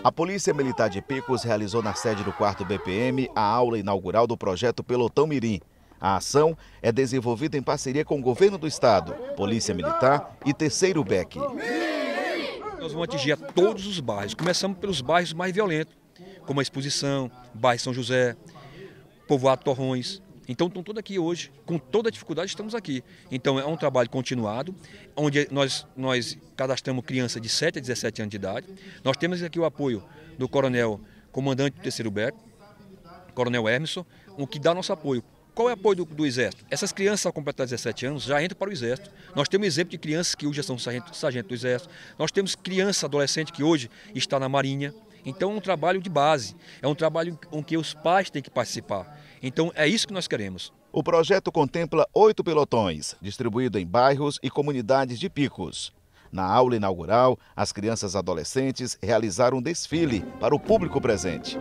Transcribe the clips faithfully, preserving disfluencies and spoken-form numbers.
A Polícia Militar de Picos realizou na sede do quarto B P M a aula inaugural do projeto Pelotão Mirim. A ação é desenvolvida em parceria com o Governo do Estado, Polícia Militar e Terceiro B E C. Nós vamos atingir a todos os bairros. Começamos pelos bairros mais violentos, como a Exposição, bairro São José, Povoado Torrões. Então estão todos aqui hoje, com toda a dificuldade estamos aqui. Então é um trabalho continuado, onde nós, nós cadastramos crianças de sete a dezessete anos de idade. Nós temos aqui o apoio do coronel comandante do Terceiro B E C, coronel Emerson, o que dá nosso apoio. Qual é o apoio do, do Exército? Essas crianças, ao completar dezessete anos, já entram para o Exército. Nós temos exemplo de crianças que hoje já são sargento, sargento do Exército. Nós temos criança, adolescente que hoje está na Marinha. Então é um trabalho de base, é um trabalho em que os pais têm que participar. Então é isso que nós queremos. O projeto contempla oito pelotões, distribuídos em bairros e comunidades de Picos. Na aula inaugural, as crianças e adolescentes realizaram um desfile para o público presente.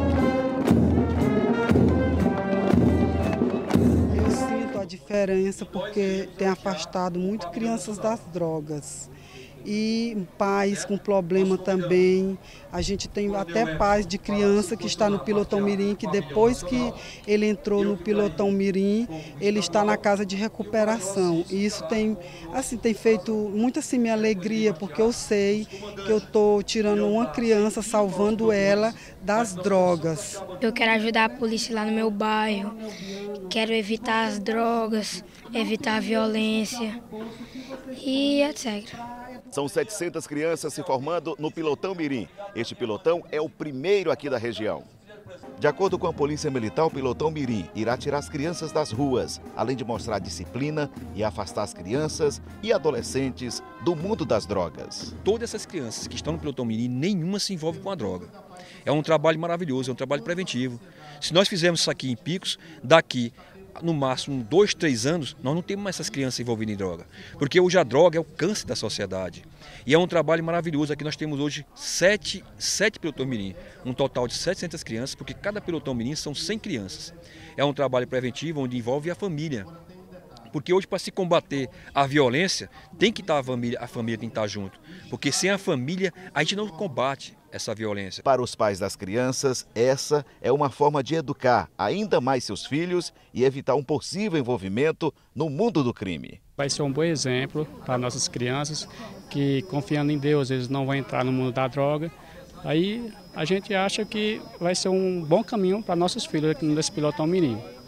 Eu sinto a diferença porque tem afastado muito crianças das drogas. E pais com problema também. A gente tem até pais de criança que está no Pelotão Mirim, que depois que ele entrou no Pelotão Mirim, ele está na casa de recuperação. E isso tem, assim, tem feito muito assim minha alegria, porque eu sei que eu estou tirando uma criança, salvando ela das drogas. Eu quero ajudar a polícia lá no meu bairro, quero evitar as drogas, evitar a violência e etcétera. São setecentas crianças se formando no Pelotão Mirim. Este pelotão é o primeiro aqui da região. De acordo com a Polícia Militar, o Pelotão Mirim irá tirar as crianças das ruas, além de mostrar disciplina e afastar as crianças e adolescentes do mundo das drogas. Todas essas crianças que estão no Pelotão Mirim, nenhuma se envolve com a droga. É um trabalho maravilhoso, é um trabalho preventivo. Se nós fizermos isso aqui em Picos, daqui no máximo dois, três anos, nós não temos mais essas crianças envolvidas em droga. Porque hoje a droga é o câncer da sociedade. E é um trabalho maravilhoso. Aqui nós temos hoje sete, sete pelotões mirim, um total de setecentas crianças, porque cada pelotão mirim são cem crianças. É um trabalho preventivo onde envolve a família. Porque hoje, para se combater a violência, tem que estar a família, a família tem que estar junto. Porque sem a família, a gente não combate essa violência. Para os pais das crianças, essa é uma forma de educar ainda mais seus filhos e evitar um possível envolvimento no mundo do crime. Vai ser um bom exemplo para nossas crianças que, confiando em Deus, eles não vão entrar no mundo da droga. Aí a gente acha que vai ser um bom caminho para nossos filhos aqui nesse Pelotão Mirim.